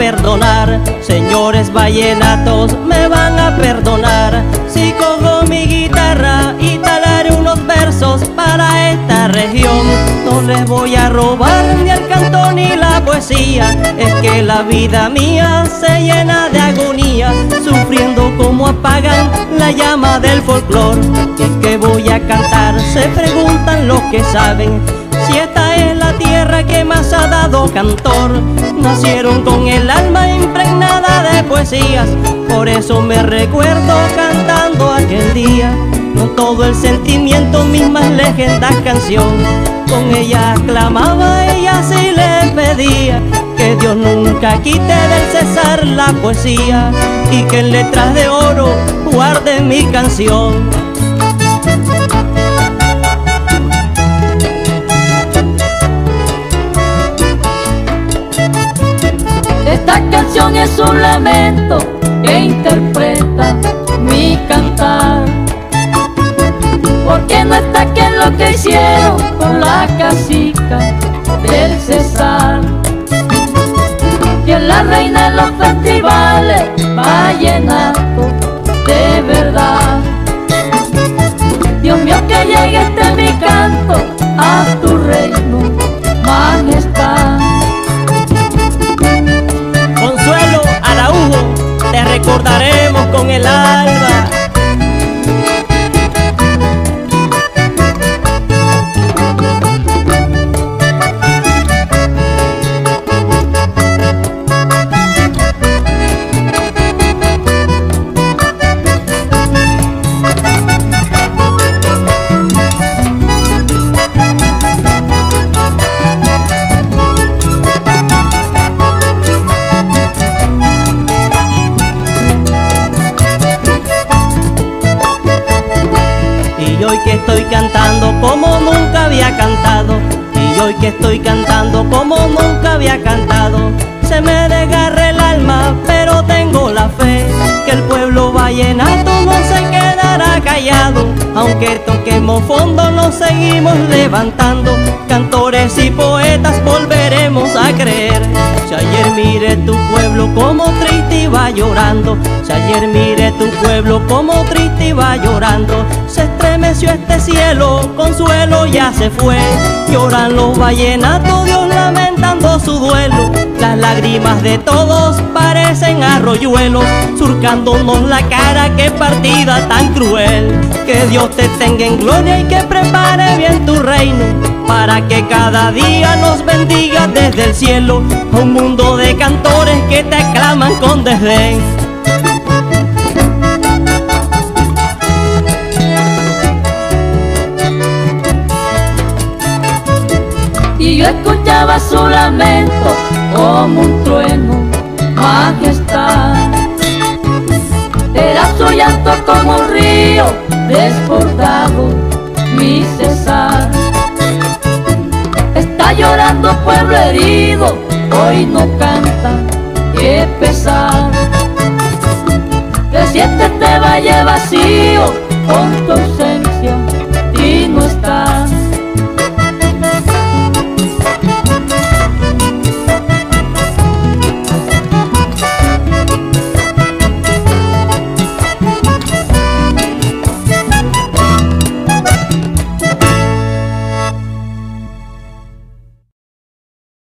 perdonar. Señores vallenatos, me van a perdonar si cojo mi guitarra y talaré unos versos para esta región. No les voy a robar ni el canto ni la poesía, es que la vida mía se llena de agonía, sufriendo como apagan la llama del folclor. ¿Y qué voy a cantar? Se preguntan los que saben, si esta es la tierra que más ha dado cantor. Nacieron con el alma impregnada de poesías, por eso me recuerdo cantando aquel día. Con todo el sentimiento, mismas leyendas canción, con ella aclamaba, ella sí le pedía que Dios nunca quite del César la poesía y que en letras de oro guarde mi canción. Esta canción es un lamento que interpreta mi cantar, porque no está que lo que hicieron con la cacica del César, que es la reina de los festivales vallenato de verdad. Dios mío, que llegue este mi canto a tu reino, majestad. Consuelo Araujo, te recordaremos con el alba. Y hoy que estoy cantando como nunca había cantado, y hoy que estoy cantando como nunca había cantado, se me desgarra el alma, pero tengo la fe que el pueblo vallenato no se quedará callado. Aunque toquemos fondo, nos seguimos levantando, cantores y poetas volveremos a creer. Si ayer miré tu pueblo como triste iba llorando, si ayer miré tu pueblo como triste iba llorando, se estremeció este cielo, Consuelo ya se fue. Lloran los vallenatos, Dios lamentando su duelo, las lágrimas de todos parecen arroyuelos, surcándonos la cara, qué partida tan cruel. Que Dios te tenga en gloria y que prepare bien tu reino, para que cada día nos bendiga desde el cielo, a un mundo de cantores que te aclaman con desdén. Y yo escuchaba su lamento como un trueno, majestad. Era su llanto como un río desbordado, mi César. Está llorando pueblo herido, hoy no canta, qué pesar. Te sientes este valle vacío